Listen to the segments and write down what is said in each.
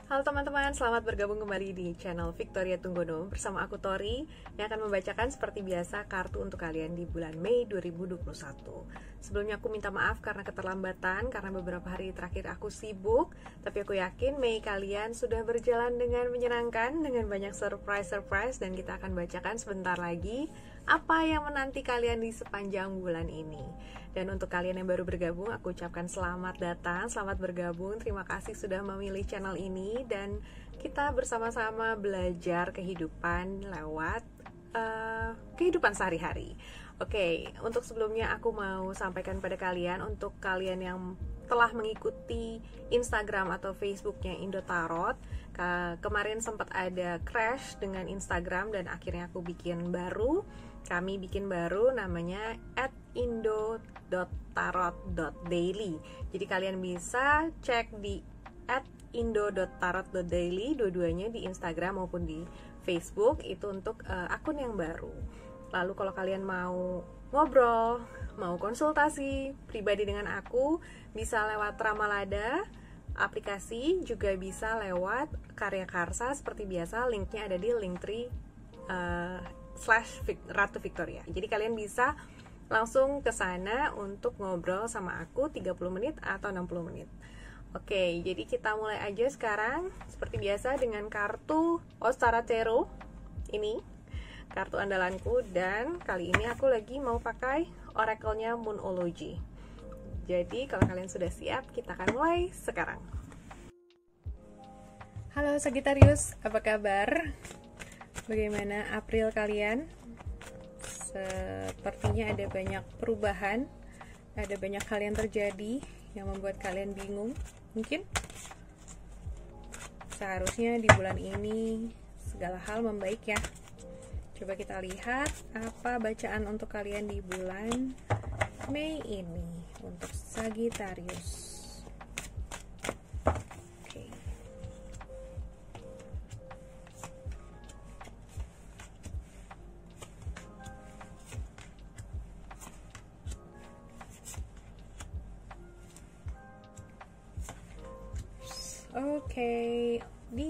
Halo teman-teman, selamat bergabung kembali di channel Victoria Tunggono bersama aku Tori yang akan membacakan seperti biasa kartu untuk kalian di bulan Mei 2021. Sebelumnya aku minta maaf karena keterlambatan karena beberapa hari terakhir aku sibuk, tapi aku yakin Mei kalian sudah berjalan dengan menyenangkan dengan banyak surprise dan kita akan bacakan sebentar lagi apa yang menanti kalian di sepanjang bulan ini. Dan untuk kalian yang baru bergabung, aku ucapkan selamat datang, selamat bergabung. Terima kasih sudah memilih channel ini dan kita bersama-sama belajar kehidupan lewat kehidupan sehari-hari. Oke, untuk sebelumnya aku mau sampaikan pada kalian, untuk kalian yang telah mengikuti Instagram atau Facebooknya Indo Tarot, kemarin sempat ada crash dengan Instagram dan akhirnya aku bikin baru. Kami bikin baru namanya @indo.tarot.daily. Jadi kalian bisa cek di @indo.tarot.daily dua-duanya di Instagram maupun di Facebook, itu untuk akun yang baru. Lalu kalau kalian mau ngobrol, mau konsultasi pribadi dengan aku, bisa lewat Ramalada aplikasi, juga bisa lewat Karya Karsa seperti biasa. Linknya ada di linktree /Ratu Victoria. Jadi kalian bisa langsung ke sana untuk ngobrol sama aku 30 menit atau 60 menit. Oke, jadi kita mulai aja sekarang. Seperti biasa dengan kartu Ostara Tarot. Ini kartu andalanku, dan kali ini aku lagi mau pakai oracle-nya Moonology. Jadi kalau kalian sudah siap, kita akan mulai sekarang. Halo Sagittarius, apa kabar? Bagaimana April kalian? Sepertinya ada banyak perubahan, ada banyak hal yang terjadi yang membuat kalian bingung. Mungkin seharusnya di bulan ini segala hal membaik ya. Coba kita lihat apa bacaan untuk kalian di bulan Mei ini untuk Sagittarius. Oke, di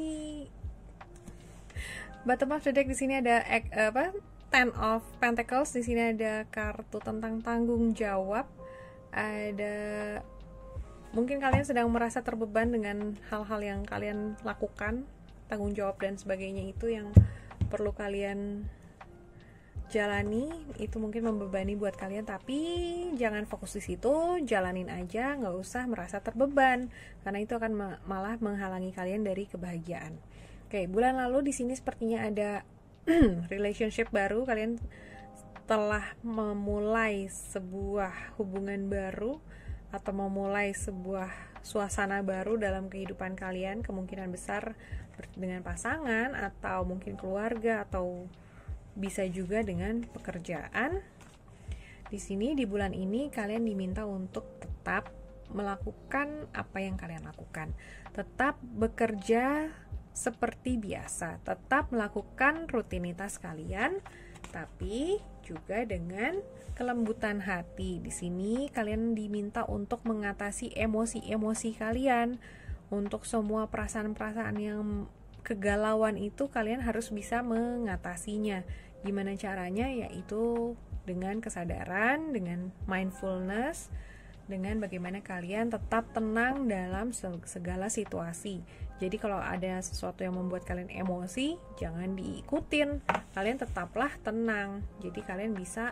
bottom of the deck di sini ada Ten of Pentacles. Di sini ada kartu tentang tanggung jawab. Ada mungkin kalian sedang merasa terbeban dengan hal-hal yang kalian lakukan, tanggung jawab dan sebagainya itu yang perlu kalian jalani, itu mungkin membebani buat kalian, tapi jangan fokus di situ, jalanin aja, nggak usah merasa terbeban karena itu akan malah menghalangi kalian dari kebahagiaan. Oke, bulan lalu di sini sepertinya ada relationship baru, kalian telah memulai sebuah hubungan baru atau memulai sebuah suasana baru dalam kehidupan kalian, kemungkinan besar dengan pasangan atau mungkin keluarga atau bisa juga dengan pekerjaan. Di sini di bulan ini kalian diminta untuk tetap melakukan apa yang kalian lakukan. Tetap bekerja seperti biasa, tetap melakukan rutinitas kalian, tapi juga dengan kelembutan hati. Di sini kalian diminta untuk mengatasi emosi-emosi kalian. Untuk semua perasaan-perasaan yang kegalauan itu kalian harus bisa mengatasinya. Gimana caranya? Yaitu dengan kesadaran, dengan mindfulness, dengan bagaimana kalian tetap tenang dalam segala situasi. Jadi kalau ada sesuatu yang membuat kalian emosi, jangan diikutin. Kalian tetaplah tenang. Jadi kalian bisa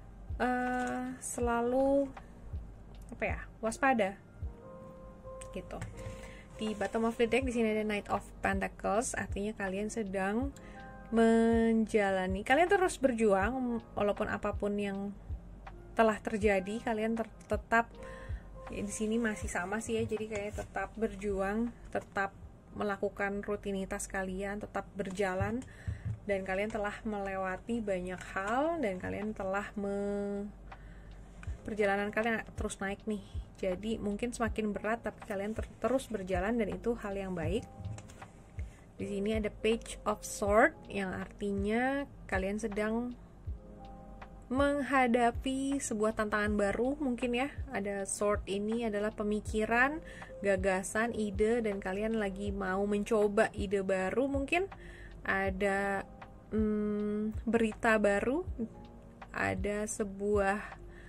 selalu waspada gitu. Di bottom of the deck di sini ada Knight of Pentacles, artinya kalian sedang menjalani, kalian terus berjuang walaupun apapun yang telah terjadi, kalian tetap ya, di sini masih sama sih ya, jadi kayak tetap berjuang, tetap melakukan rutinitas kalian, tetap berjalan, dan kalian telah melewati banyak hal dan kalian telah perjalanan kalian terus naik nih. Jadi mungkin semakin berat tapi kalian terus berjalan dan itu hal yang baik. Di sini ada Page of Swords yang artinya kalian sedang menghadapi sebuah tantangan baru mungkin ya. Ada sword ini adalah pemikiran, gagasan, ide, dan kalian lagi mau mencoba ide baru mungkin. Ada berita baru, ada sebuah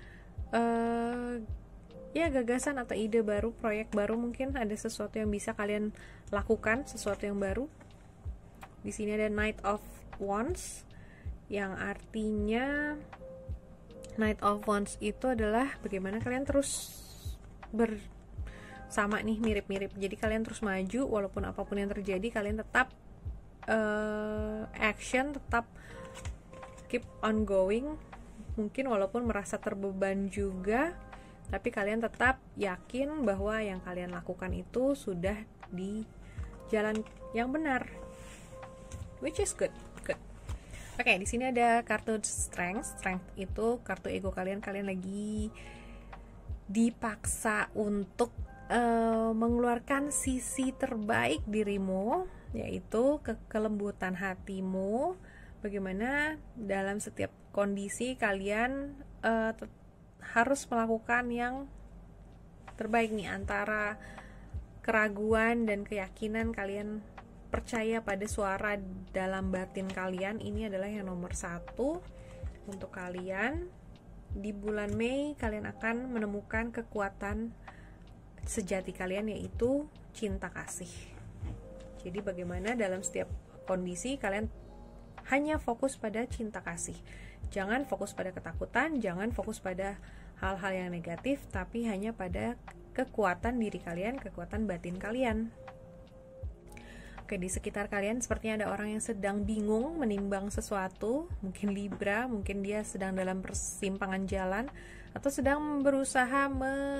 ya gagasan atau ide baru, proyek baru mungkin, ada sesuatu yang bisa kalian lakukan, sesuatu yang baru. Di sini ada Knight of Wands yang artinya Knight of Wands itu adalah bagaimana kalian terus bersama nih, mirip-mirip. Jadi kalian terus maju walaupun apapun yang terjadi, kalian tetap action, tetap keep on going. Mungkin walaupun merasa terbeban juga, tapi kalian tetap yakin bahwa yang kalian lakukan itu sudah di jalan yang benar, which is good. Oke, di sini ada kartu Strength. Strength itu kartu ego kalian. Kalian lagi dipaksa untuk mengeluarkan sisi terbaik dirimu, yaitu kelembutan hatimu. Bagaimana dalam setiap kondisi kalian harus melakukan yang terbaik nih, antara keraguan dan keyakinan. Kalian percaya pada suara dalam batin kalian. Ini adalah yang nomor 1 untuk kalian. Di bulan Mei kalian akan menemukan kekuatan sejati kalian, yaitu cinta kasih. Jadi bagaimana dalam setiap kondisi kalian hanya fokus pada cinta kasih. Jangan fokus pada ketakutan, jangan fokus pada hal-hal yang negatif, tapi hanya pada kekuatan diri kalian, kekuatan batin kalian. Oke, di sekitar kalian sepertinya ada orang yang sedang bingung menimbang sesuatu, mungkin Libra, mungkin dia sedang dalam persimpangan jalan atau sedang berusaha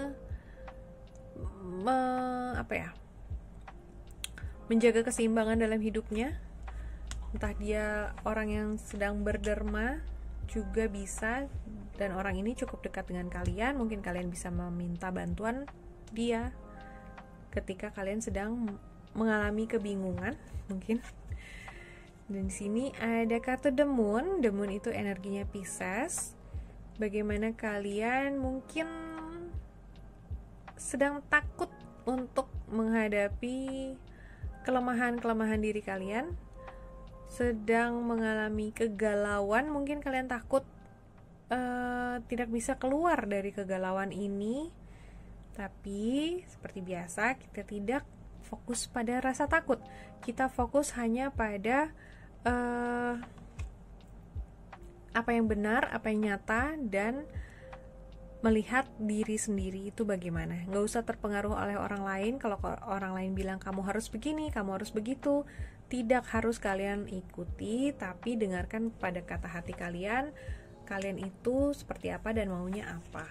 menjaga keseimbangan dalam hidupnya. Entah dia orang yang sedang berderma juga bisa, dan orang ini cukup dekat dengan kalian. Mungkin kalian bisa meminta bantuan dia ketika kalian sedang mengalami kebingungan mungkin. Dan di sini ada kartu The Moon. The Moon itu energinya Pisces. Bagaimana kalian mungkin sedang takut untuk menghadapi kelemahan-kelemahan diri kalian, sedang mengalami kegalauan. Mungkin kalian takut tidak bisa keluar dari kegalauan ini. Tapi seperti biasa, kita tidak fokus pada rasa takut. Kita fokus hanya pada apa yang benar, apa yang nyata, dan melihat diri sendiri itu bagaimana. Nggak usah terpengaruh oleh orang lain. Kalau orang lain bilang kamu harus begini, kamu harus begitu, tidak harus kalian ikuti, tapi dengarkan pada kata hati kalian. Kalian itu seperti apa dan maunya apa.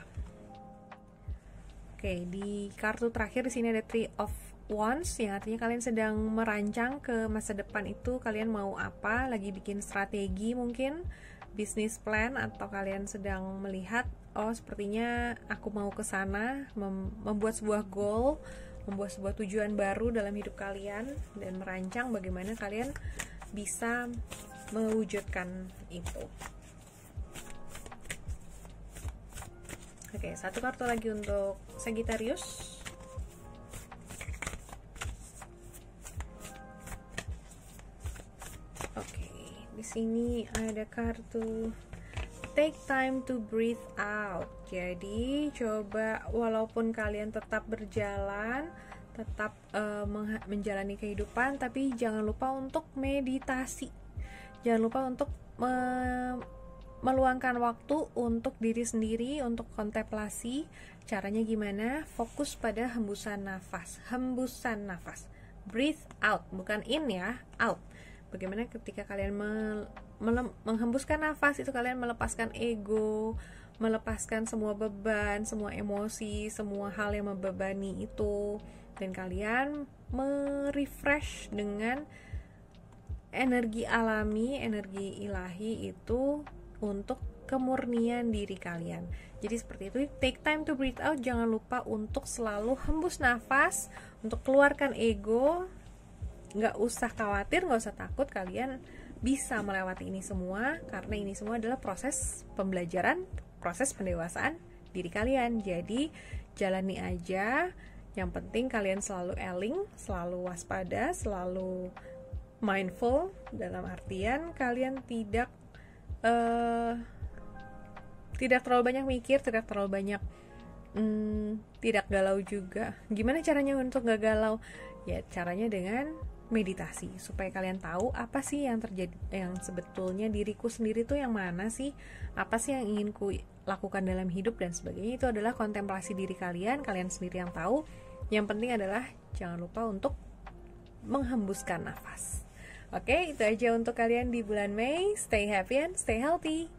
Oke, di kartu terakhir di sini ada Three of Wands, yang artinya kalian sedang merancang ke masa depan itu kalian mau apa, lagi bikin strategi mungkin, bisnis plan, atau kalian sedang melihat, oh sepertinya aku mau ke sana, membuat sebuah goal, membuat sebuah tujuan baru dalam hidup kalian, dan merancang bagaimana kalian bisa mewujudkan itu. Oke, satu kartu lagi untuk Sagittarius. Di sini ada kartu Take time to breathe out. Jadi coba, walaupun kalian tetap berjalan, tetap menjalani kehidupan, tapi jangan lupa untuk meditasi. Jangan lupa untuk meluangkan waktu untuk diri sendiri, untuk kontemplasi. Caranya gimana? Fokus pada hembusan nafas. Hembusan nafas. Breathe out, bukan in ya, out. Bagaimana ketika kalian menghembuskan nafas itu, kalian melepaskan ego, melepaskan semua beban, semua emosi, semua hal yang membebani itu, dan kalian merefresh dengan energi alami, energi ilahi itu untuk kemurnian diri kalian. Jadi seperti itu, take time to breathe out. Jangan lupa untuk selalu hembus nafas, untuk keluarkan ego. Nggak usah khawatir, nggak usah takut, kalian bisa melewati ini semua, karena ini semua adalah proses pembelajaran, proses pendewasaan diri kalian. Jadi jalani aja. Yang penting kalian selalu eling, selalu waspada, selalu mindful, dalam artian kalian tidak terlalu banyak mikir, tidak terlalu banyak tidak galau juga. Gimana caranya untuk gak galau? Ya caranya dengan meditasi, supaya kalian tahu apa sih yang terjadi, yang sebetulnya diriku sendiri tuh yang mana sih, apa sih yang ingin ku lakukan dalam hidup dan sebagainya. Itu adalah kontemplasi diri kalian sendiri yang tahu. Yang penting adalah jangan lupa untuk menghembuskan nafas. Oke, itu aja untuk kalian di bulan Mei. Stay happy and stay healthy.